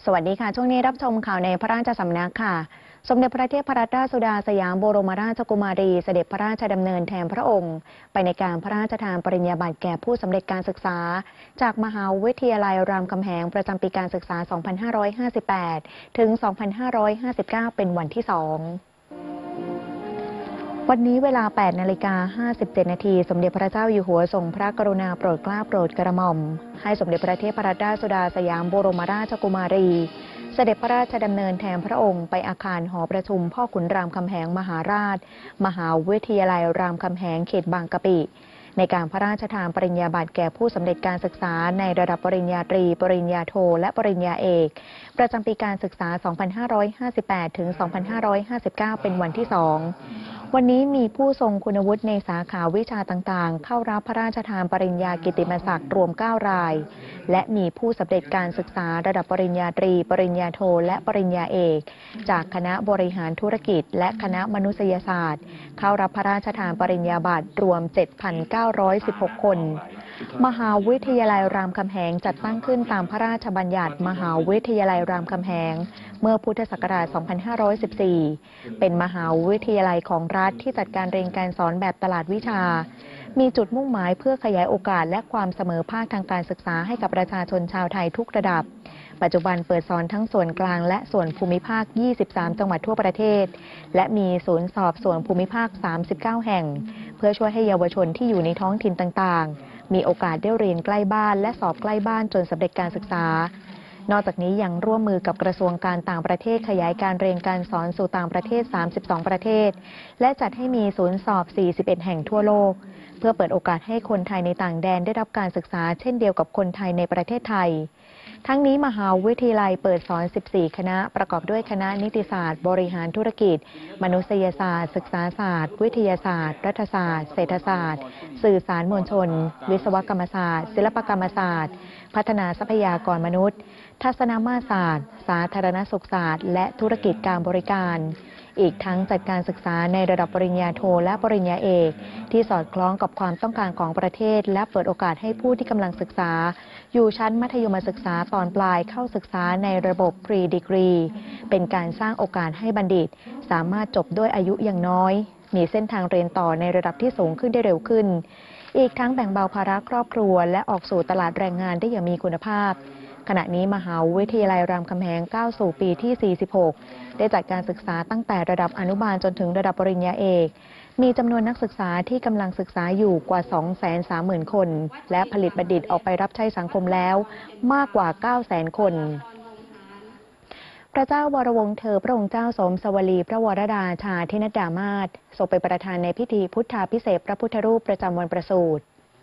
สวัสดีค่ะช่วงนี้รับชมข่าวในพระราชสำนักค่ะสมเด็จพระเทพรัตนราชสุดาสยามบรมราชกุมารีเสด็จพระราชดำเนินแทนพระองค์ไปในการพระราชทานปริญญาบัตรแก่ผู้สำเร็จการศึกษาจากมหาวิทยาลัยรามคำแหงประจำปีการศึกษา 2558 ถึง 2559 เป็นวันที่ 2วันนี้เวลา 8:57 นาทีสมเด็จพระเจ้าอยู่หัวทรงพระกรุณาโปรดเกล้าโปรดกระหม่อมให้สมเด็จพระเทพรัตนราชสุดาสยามบรมราชกุมารีเสด็จพระราชดำเนินแทนพระองค์ไปอาคารหอประชุมพ่อขุนรามคำแหงมหาราชมหาวิทยาลัยรามคำแหงเขตบางกะปิในการพระราชทานปริญญาบัตรแก่ผู้สำเร็จการศึกษาในระดับปริญญาตรีปริญญาโทและปริญญาเอกประจำปีการศึกษา 2558 ถึง 2559 เป็นวันที่ 2วันนี้มีผู้ทรงคุณวุฒิในสาขาวิชาต่างๆเข้ารับพระราชทานปริญญากิตติมศักดิ์รวม 9 รายและมีผู้สำเร็จการศึกษาระดับปริญญาตรีปริญญาโทและปริญญาเอกจากคณะบริหารธุรกิจและคณะมนุษยศาสตร์เข้ารับพระราชทานปริญญาบัตรรวม 7,916 คนมหาวิทยาลัยรามคำแหงจัดตั้งขึ้นตามพระราชบัญญัติมหาวิทยาลัยรามคำแหงเมื่อพุทธศักราช 2514 เป็นมหาวิทยาลัยของรัฐที่จัดการเรียนการสอนแบบตลาดวิชามีจุดมุ่งหมายเพื่อขยายโอกาสและความเสมอภาคทางการศึกษาให้กับประชาชนชาวไทยทุกระดับปัจจุบันเปิดสอนทั้งส่วนกลางและส่วนภูมิภาค 23 จังหวัดทั่วประเทศและมีศูนย์สอบส่วนภูมิภาค 39 แห่งเพื่อช่วยให้เยาวชนที่อยู่ในท้องถิ่นต่างๆมีโอกาสได้เรียนใกล้บ้านและสอบใกล้บ้านจนสำเร็จการศึกษานอกจากนี้ยังร่วมมือกับกระทรวงการต่างประเทศขยายการเรียนการสอนสู่ต่างประเทศ 32 ประเทศและจัดให้มีศูนย์สอบ 41 แห่งทั่วโลกเพื่อเปิดโอกาสให้คนไทยในต่างแดนได้รับการศึกษาเช่นเดียวกับคนไทยในประเทศไทยทั้งนี้มหาวิทยาลัยเปิดสอน 14 คณะประกอบด้วยคณะนิติศาสตร์บริหารธุรกิจมนุษยศาสตร์ศึกษาศาสตร์วิทยาศาสตร์รัฐศาสตร์เศรษฐศาสตร์สื่อสารมวลชนวิศวกรรมศาสตร์ศิลปกรรมศาสตร์พัฒนาทรัพยากรมนุษย์ทัศนมาตรศาสตร์สาธารณสุขศาสตร์และธุรกิจการบริการอีกทั้งจัดการศึกษาในระดับปริญญาโทและปริญญาเอกที่สอดคล้องกับความต้องการของประเทศและเปิดโอกาสให้ผู้ที่กำลังศึกษาอยู่ชั้นมัธยมศึกษาตอนปลายเข้าศึกษาในระบบ Pre-Degree เป็นการสร้างโอกาสให้บัณฑิตสามารถจบด้วยอายุอย่างน้อยมีเส้นทางเรียนต่อในระดับที่สูงขึ้นได้เร็วขึ้นอีกทั้งแบ่งเบาภาระครอบครัวและออกสู่ตลาดแรงงานได้อย่างมีคุณภาพขณะนี้มหาวิทยาลัยรามคำแหงก้าวสู่ปีที่ 46 ได้จัดการศึกษาตั้งแต่ระดับอนุบาลจนถึงระดับปริญญาเอกมีจำนวนนักศึกษาที่กำลังศึกษาอยู่กว่า 230,000 คนและผลิตบัณฑิตออกไปรับใช้สังคมแล้วมากกว่า 900,000 คนพระเจ้าวรวงศ์เธอพระองค์เจ้าสมสวลีพระวรราชาธินดามาศทรงเป็นประธานในพิธีพุทธาภิเษกพระพุทธรูปประจำวันประสูติ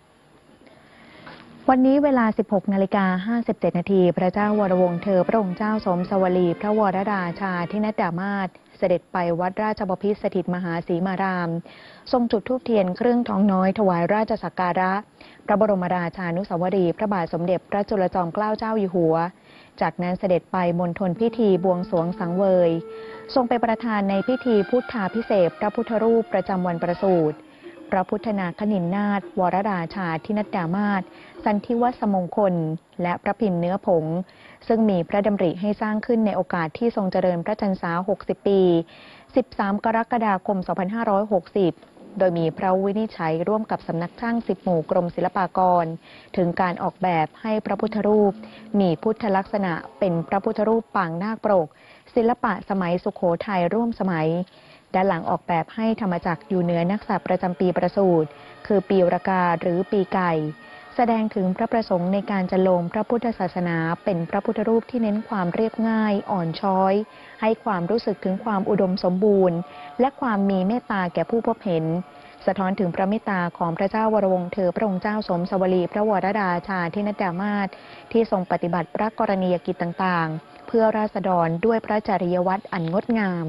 วันนี้เวลา 16:57 นาทีพระเจ้าวรวงศ์เธอพระองค์เจ้าสมสวลีพระวรราชาธินดามาศเสด็จไปวัดราชบพิตรสถิตมหาสีมารามทรงจุดธูปเทียนเครื่องทองน้อยถวายราชสักการะพระบรมราชานุสาวรีย์พระบาทสมเด็จพระจุลจอมเกล้าเจ้าอยู่หัวจากนั้นเสด็จไปมณฑลพิธีบวงสรวงสังเวยทรงเป็นประธานในพิธีพุทธาภิเษกพระพุทธรูปประจำวันประสูติพระพุทธนาคนินนาถวรราชาธินดามาศสันทิวัสมงคลและพระพิมพ์เนื้อผงซึ่งมีพระดำริให้สร้างขึ้นในโอกาสที่ทรงเจริญพระชรรษา 60 ปี 13 กรกฎาคม 2560 โดยมีพระวินิจฉัยร่วมกับสำนักช่าง10 หมู่กรมศิลปากรถึงการออกแบบให้พระพุทธรูปมีพุทธลักษณะเป็นพระพุทธรูปปางนาคปรกศิลปะสมัยสุโขทัยร่วมสมัยด้านหลังออกแบบให้ธรรมจักรอยู่เหนือนักษัตริย์ประจำปีประสูติคือปีรากาหรือปีไก่แสดงถึงพระประสงค์ในการจะลงพระพุทธศาสนาเป็นพระพุทธรูปที่เน้นความเรียบง่ายอ่อนช้อยให้ความรู้สึกถึงความอุดมสมบูรณ์และความมีเมตตาแก่ผู้พบเห็นสะท้อนถึงพระเมตตาของพระเจ้าวรวงศ์เธอพระองค์เจ้าสมสวลีพระวรราชาธินดามาศที่ทรงปฏิบัติพระกรณียกิจต่างๆเพื่อราษฎรด้วยพระจริยวัตรอันงดงาม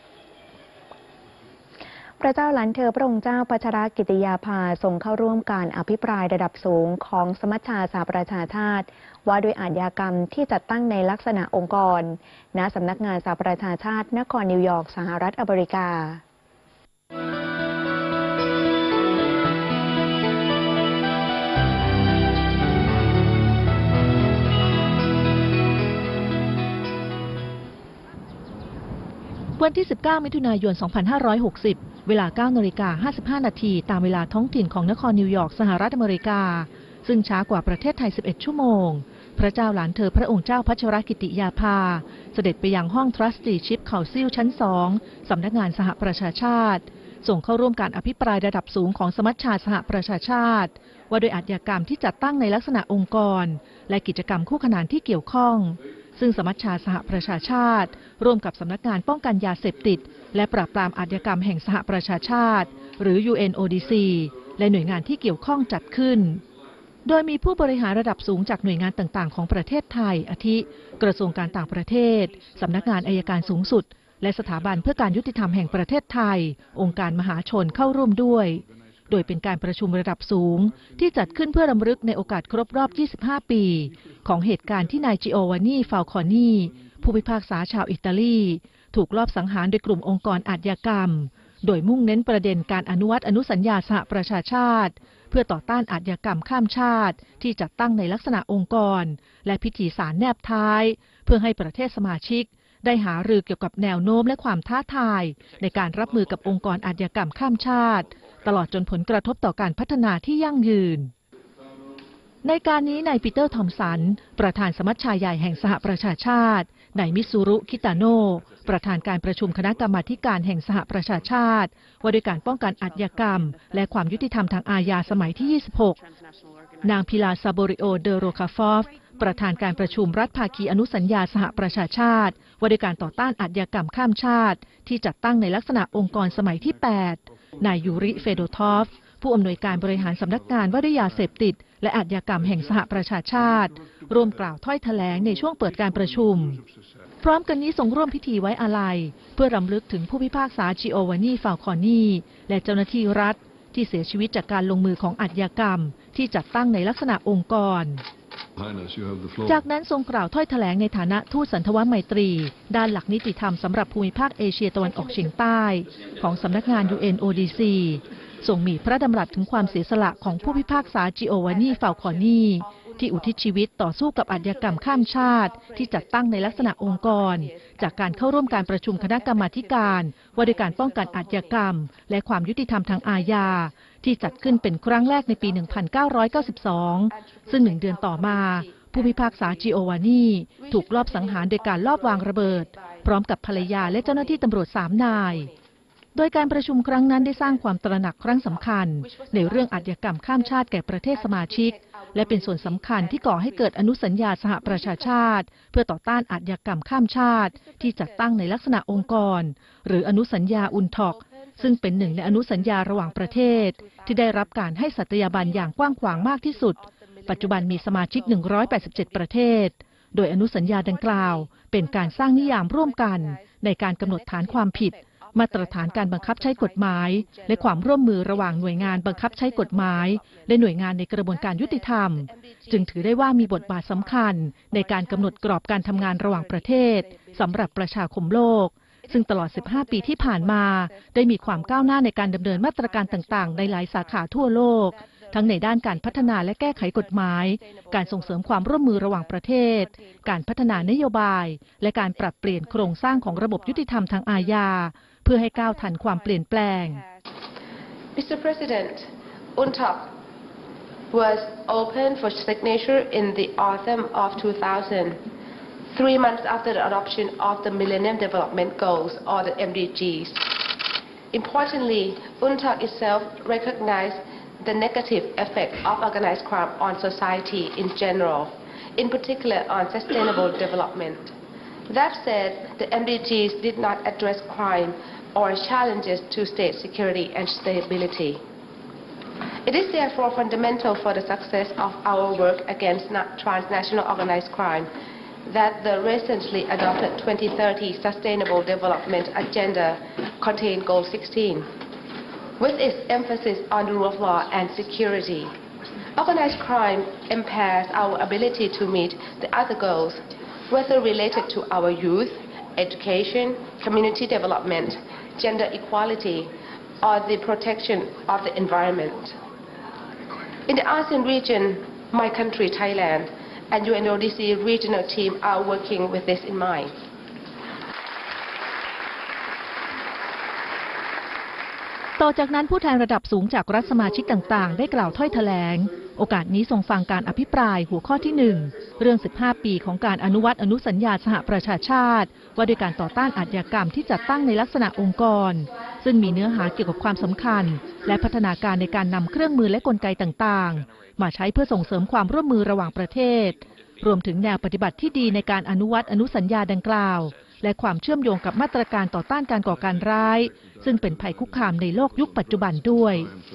พระเจ้าหลานเธอพระองค์เจ้าพัชรกิติยาภาทรงเข้าร่วมการอภิปรายระดับสูงของสมัชชาสหประชาชาติว่าด้วยอาชญากรรมที่จัดตั้งในลักษณะองค์กรณสำนักงานสหประชาชาตินครนิวยอร์กสหรัฐอเมริกา พวันที่ 19 มิถุนายน 2560 เวลา 9 นาฬิกา 55 นาทีตามเวลาท้องถิ่นของนครนิวยอร์กสหรัฐอเมริกาซึ่งช้ากว่าประเทศไทย 11 ชั่วโมงพระเจ้าหลานเธอพระองค์เจ้าพัชรกิติยาภาเสด็จไปยังห้อง Trusteeship Council ชั้น 2 สำนักงานสหประชาชาติส่งเข้าร่วมการอภิปรายระดับสูงของสมัชชาสหประชาชาติว่าโดยอาชญากรรมที่จัดตั้งในลักษณะองค์กรและกิจกรรมคู่ขนานที่เกี่ยวข้องซึ่งสมัชชาสหประชาชาติร่วมกับสำนักงานป้องกันยาเสพติดและปราบปรามอาชญากรรมแห่งสหประชาชาติหรือ UNODC และหน่วยงานที่เกี่ยวข้องจัดขึ้นโดยมีผู้บริหารระดับสูงจากหน่วยงานต่างๆของประเทศไทยอาทิกระทรวงการต่างประเทศสำนักงานอัยการสูงสุดและสถาบันเพื่อการยุติธรรมแห่งประเทศไทยองค์การมหาชนเข้าร่วมด้วยโดยเป็นการประชุมระดับสูงที่จัดขึ้นเพื่อรำลึกในโอกาสครบรอบ 25 ปีของเหตุการณ์ที่นายจิโอวานี ฟาลคอนีผู้พิพากษาชาวอิตาลีถูกลอบสังหารโดยกลุ่มองค์กรอาชญากรรมโดยมุ่งเน้นประเด็นการอนุมัติอนุสัญญาสหประชาชาติเพื่อต่อต้านอาชญากรรมข้ามชาติที่จัดตั้งในลักษณะองค์กรและพิธีสารแนบท้ายเพื่อให้ประเทศสมาชิกได้หารือเกี่ยวกับแนวโน้มและความท้าทายในการรับมือกับองค์กรอาชญากรรมข้ามชาติตลอดจนผลกระทบต่อการพัฒนาที่ยั่งยืนในการนี้นายปีเตอร์ ทอมสันประธานสมัชชาใหญ่แห่งสหประชาชาตินายมิซูรุ คิตาโนประธานการประชุมคณะกรรมาการแห่งสหประชาชาติว่าด้วยการป้องกันอาชญากรรมและความยุติธรรมทางอาญาสมัยที่ 26 นางพิลา ซาโบริโอ เดโรคาฟอฟประธานการประชุมรัฐภาคีอนุสัญญาสหประชาชาติว่าด้วยการต่อต้านอาชญากรรมข้ามชาติที่จัดตั้งในลักษณะองค์กรสมัยที่ 8 นายยูริ เฟโดทอฟผู้อำนวยการบริหารสำนักงานว่าด้วยยาเสพติดและอาชญากรรมแห่งสหประชาชาติร่วมกล่าวถ้อยแถลงในช่วงเปิดการประชุมพร้อมกันนี้ทรงร่วมพิธีไว้อาลัยเพื่อรำลึกถึงผู้พิพากษาจิโอวานี ฟาลคอนีและเจ้าหน้าที่รัฐที่เสียชีวิตจากการลงมือของอาชญากรรมที่จัดตั้งในลักษณะองค์กรจากนั้นทรงกล่าวถ้อยแถลงในฐานะทูตสันทวไมตรีด้านหลักนิติธรรมสำหรับภูมิภาคเอเชียตะวันออกเฉียงใต้ของสำนักงาน UNODC ทรงมีพระดำรัสถึงความเสียสละของผู้พิพากษาจิโอวานี ฟาลคอนีที่อุทิศชีวิตต่อสู้กับอาชญากรรมข้ามชาติที่จัดตั้งในลักษณะองค์กรจากการเข้าร่วมการประชุมคณะกรรมาการว่าด้วยการป้องกันอาชญากรรมและความยุติธรรมทางอาญาที่จัดขึ้นเป็นครั้งแรกในปี 1992 ซึ่ง1 เดือนต่อมาผู้พิพากษาจิโอวานีถูกลอบสังหารโดยการลอบวางระเบิดพร้อมกับภรรยาและเจ้าหน้าที่ตำรวจ3 นายโดยการประชุมครั้งนั้นได้สร้างความตระหนักครั้งสำคัญในเรื่องอาชญากรรมข้ามชาติแก่ประเทศสมาชิกและเป็นส่วนสำคัญที่ก่อให้เกิดอนุสัญญาสหประชาชาติเพื่อต่อต้านอาชญากรรมข้ามชาติที่จัดตั้งในลักษณะองค์กรหรืออนุสัญญาอุนท็อกซึ่งเป็นหนึ่งในอนุสัญญาระหว่างประเทศที่ได้รับการให้สัตยาบันอย่างกว้างขวางมากที่สุดปัจจุบันมีสมาชิก187ประเทศโดยอนุสัญญาดังกล่าวเป็นการสร้างนิยามร่วมกันในการกำหนดฐานความผิดมาตรฐานการบังคับใช้กฎหมายและความร่วมมือระหว่างหน่วยงานบังคับใช้กฎหมายและหน่วยงานในกระบวนการยุติธรรมจึงถือได้ว่ามีบทบาทสำคัญในการกำหนดกรอบการทำงานระหว่างประเทศสำหรับประชาคมโลกซึ่งตลอด 15 ปีที่ผ่านมาได้มีความก้าวหน้าในการดำเนินมาตรการต่างๆในหลายสาขาทั่วโลกทั้งในด้านการพัฒนาและแก้ไขกฎหมายการส่งเสริมความร่วมมือระหว่างประเทศการพัฒนานโยบายและการปรับเปลี่ยนโครงสร้างของระบบยุติธรรมทางอาญาเพื่อให้ก้าวทันความเปลี่ยนแปลง Mr. President, UNTOC was open for signature in the autumn of 2000, 3 months after the adoption of the Millennium Development Goals, or the MDGs. Importantly, UNTOC itself recognized the negative effect of organized crime on society in general, in particular on sustainable development. That said, the MDGs did not address crime or challenges to state security and stability. It is therefore fundamental for the success of our work against transnational organized crime that the recently adopted 2030 Sustainable Development Agenda contains Goal 16, with its emphasis on the rule of law and security. Organized crime impairs our ability to meet the other goals, whether related to our youth, education, community development, gender equality, or the protection of the environment. In the ASEAN region, my country, Thailand, and UNODC regional team are working with this in mind. โต่อจากนั้นผู้แทนระดับสูงจากรัฐสมาชิกต่างๆได้กล่าวถ้อยแถลงโอกาสนี้ทรงฟังการอภิปรายหัวข้อที่ 1 เรื่อง 15 ปีของการอนุวัตอนุสัญญาสหประชาชาติว่าด้วยการต่อต้านอาชญากรรมที่จัดตั้งในลักษณะองค์กรซึ่งมีเนื้อหาเกี่ยวกับความสำคัญและพัฒนาการในการนำเครื่องมือและกลไกต่างๆมาใช้เพื่อส่งเสริมความร่วมมือระหว่างประเทศรวมถึงแนวปฏิบัติที่ดีในการอนุวัตอนุสัญญาดังกล่าวและความเชื่อมโยงกับมาตรการต่อต้านการก่อการร้ายซึ่งเป็นภัยคุกคามในโลกยุคปัจจุบันด้วย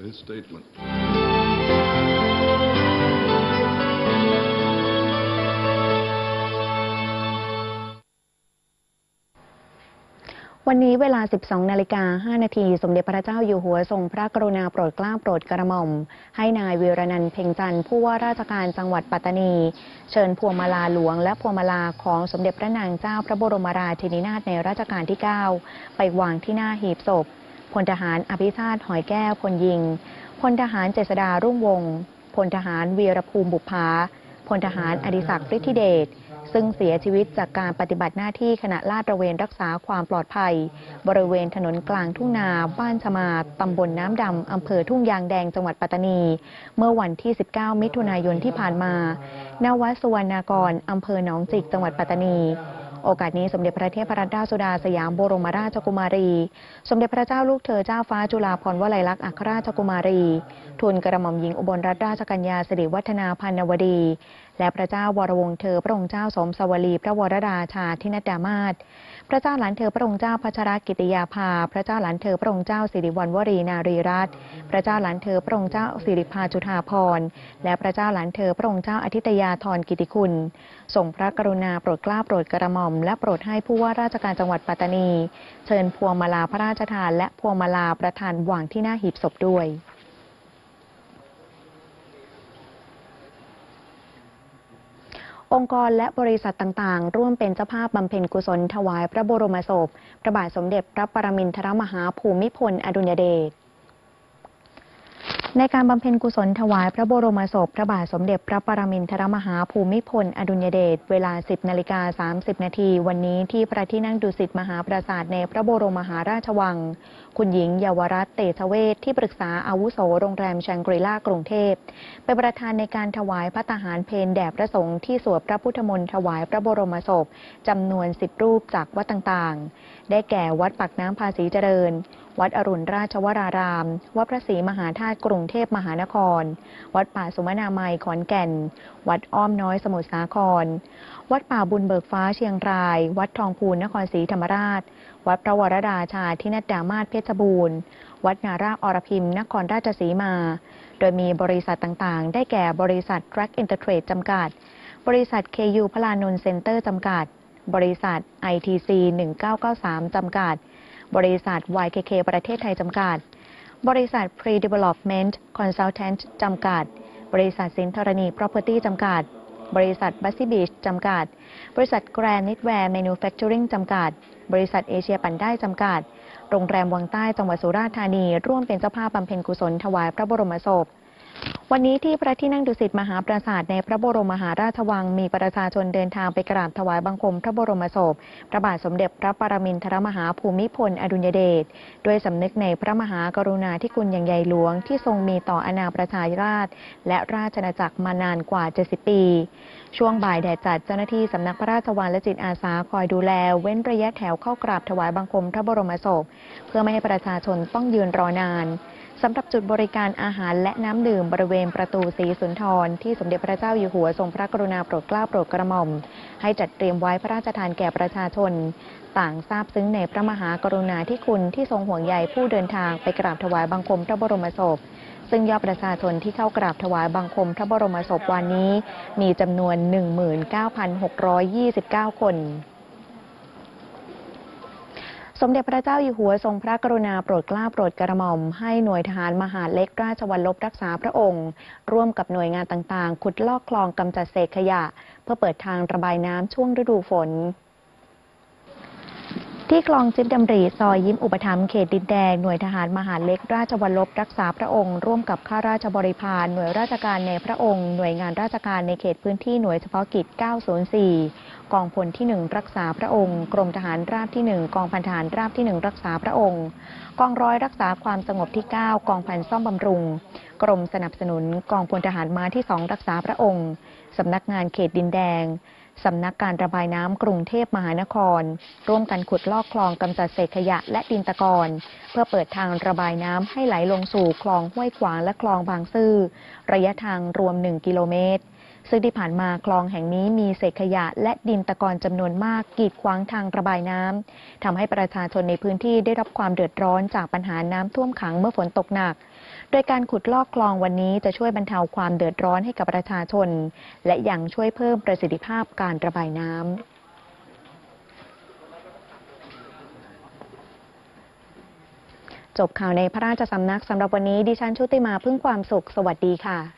วันนี้เวลา 12:05 น.สมเด็จพระเจ้าอยู่หัวทรงพระกรุณาโปรดเกล้าโปรดกระหม่อมให้นายวีรนันท์เพ็งจันทร์ผู้ว่าราชการจังหวัดปัตตานีเชิญพวงมาลาหลวงและพวงมาลาของสมเด็จพระนางเจ้าพระบรมราชินีนาถในรัชกาลที่ 9 ไปวางที่หน้าหีบศพพลทหารอภิชาติหอยแก้วพลยิงพลทหารเจษฎารุ่งวงศ์พลทหารวีรภูมิบุภาพลทหารอดิศักดิ์ฤทธิเดชซึ่งเสียชีวิตจากการปฏิบัติหน้าที่ขณะลาดตระเวนรักษาความปลอดภัยบริเวณถนนกลางทุ่งนาบ้านชมาตำบลน้ำดำอำเภอทุ่งยางแดงจังหวัดปัตตานีเมื่อวันที่ 19 มิถุนายนที่ผ่านมาณ วัดสุวรรณากรอำเภอหนองจิกจังหวัดปัตตานีโอกาสนี้สมเด็จพระเทพรัตนราชสุดาสยามบรมราชกุมารีสมเด็จพระเจ้าลูกเธอเจ้าฟ้าจุฬาภรณ์วลัยลักษณ์อัครราชกุมารีทูลกระหม่อมหญิงอุบลรัตนราชกัญญาสิริวัฒนาพันนวดีและพระเจ้าวรวงศ์เธอพระองค์เจ้าสมสวลีพระวรราชาธินดามาศพระเจ้าหลานเธอพระองค์เจ้าพัชรกิติยาภาพระเจ้าหลานเธอพระองค์เจ้าสิริวัณวรีนารีรัตน์พระเจ้าหลานเธอพระองค์เจ้าสิริภาจุฑาภรณ์และพระเจ้าหลานเธอพระองค์เจ้าอธิตยาธรกิติคุณทรงพระกรุณาโปรดเกล้าโปรดกระหม่อมและโปรดให้ผู้ว่าราชการจังหวัดปัตตานีเชิญพวงมาลาพระราชทานและพวงมาลาประธานวางที่หน้าหีบศพด้วยองค์กรและบริษัทต่างๆร่วมเป็นเจ้าภาพบำเพ็ญกุศลถวายพระบรมศพพระบาทสมเด็จพระปรมินทรมหาภูมิพลอดุลยเดชในการบำเพ็ญกุศลถวายพระบรมศพพระบาทสมเด็จพระปรมินทรมหาภูมิพลอดุลยเดชเวลา 10:30 น.วันนี้ที่พระที่นั่งดุสิตมหาปราสาทในพระบรมมหาราชวังคุณหญิงเยาวรัตน์เตชเวชที่ปรึกษาอาวุโสโรงแรมแชงกรีลากรุงเทพเป็นประธานในการถวายภัตตาหารเพลแด่พระสงฆ์ที่สวดพระพุทธมนต์ถวายพระบรมศพจำนวน10 รูปจากวัดต่างๆได้แก่วัดปากน้ำภาษีเจริญวัดอรุณราชวรารามวัดพระศรีมหาธาตุกรุงเทพมหานครวัดป่าสุมนามัยขอนแก่นวัดอ้อมน้อยสมุทรสาครวัดป่าบุญเบิกฟ้าเชียงรายวัดทองพูนนครศรีธรรมราชวัดพระวรราชาธินดามาศเพชรบูรณ์วัดนาราอรพิมนครราชสีมาโดยมีบริษัทต่างๆได้แก่บริษัท Track Intertrade จำกัดบริษัท KU พลานนท์เซ็นเตอร์จำกัดบริษัท ITC 1993จำกัดบริษัท YKK ประเทศไทยจำกัดบริษัท Pre-Development Consultant จำกัดบริษัทสินธรณี Property จำกัดบริษัท Bassy Beach จำกัดบริษัท Grand Knitwear Manufacturing จำกัดบริษัทเอเชียปั่นได้จำกัดโรงแรมวังใต้จังหวัดสุราษฎร์ธานีร่วมเป็นเจ้าภาพบำเพ็ญกุศลถวายพระบรมศพวันนี้ที่พระที่นั่งดุสิตมหาปราสาทในพระบรมมหาราชวังมีประชาชนเดินทางไปกราบถวายบังคมพระบรมศพพระบาทสมเด็จพระปรมินทรมหาภูมิพลอดุลยเดชด้วยสำนึกในพระมหากรุณาธิคุณอย่างใหญ่หลวงที่ทรงมีต่ออาณาประชาราษฎร์และราชอาณาจักรมานานกว่า70 ปีช่วงบ่ายแดดจัดเจ้าหน้าที่สำนักพระราชวังและจิตอาสาคอยดูแลเว้นระยะแถวเข้ากราบถวายบังคมพระบรมศพเพื่อไม่ให้ประชาชนต้องยืนรอนานสำหรับจุดบริการอาหารและน้ำดื่มบริเวณประตูศรีสุนทรที่สมเด็จพระเจ้าอยู่หัวทรงพระกรุณาโปรดเกล้าโปรดกระหม่อมให้จัดเตรียมไว้พระราชทานแก่ประชาชนต่างซาบซึ้งในพระมหากรุณาธิคุณที่ทรงห่วงใยผู้เดินทางไปกราบถวายบังคมพระบรมศพซึ่งยอดประชาชนที่เข้ากราบถวายบังคมพระบรมศพวันนี้มีจำนวน 19,629 คนสมเด็จพระเจ้าอยู่หัวทรงพระกรุณาโปรดเกล้าโปรดกระหม่อมให้หน่วยทหารมหาดเล็กราชวัลลบรักษาพระองค์ร่วมกับหน่วยงานต่างๆขุดลอกคลองกำจัดเศษขยะเพื่อเปิดทางระบายน้ำช่วงฤดูฝนที่คลองจิตดำริซอยยิ้มอุปถัมภ์เขตดินแดงหน่วยทหารมหาดเล็กราชวัลลบรักษาพระองค์ร่วมกับข้าราชบริพารหน่วยราชการในพระองค์หน่วยงานราชการในเขตพื้นที่หน่วยเฉพาะกิจ 904 กองพลที่ 1 รักษาพระองค์กรมทหารราบที่ 1 กองพันทหารราบที่ 1 รักษาพระองค์กองร้อยรักษาความสงบที่ 9 กองพันซ่อมบำรุงกรมสนับสนุนกองพลทหารม้าที่ 2 รักษาพระองค์สำนักงานเขตดินแดงสำนักการระบายน้ำกรุงเทพมหานครร่วมกันขุดลอกคลองกำจัดเศษขยะและดินตะกอนเพื่อเปิดทางระบายน้ำให้ไหลลงสู่คลองห้วยขวางและคลองบางซื่อระยะทางรวม 1 กิโลเมตรซึ่งที่ผ่านมาคลองแห่งนี้มีเศษขยะและดินตะกอนจำนวนมากกีดขวางทางระบายน้ำทำให้ประชาชนในพื้นที่ได้รับความเดือดร้อนจากปัญหาน้ำท่วมขังเมื่อฝนตกหนักโดยการขุดลอกคลองวันนี้จะช่วยบรรเทาความเดือดร้อนให้กับประชาชนและยังช่วยเพิ่มประสิทธิภาพการระบายน้ำจบข่าวในพระราชสำนักสำหรับวันนี้ดิฉันชุติมาพึ่งความสุขสวัสดีค่ะ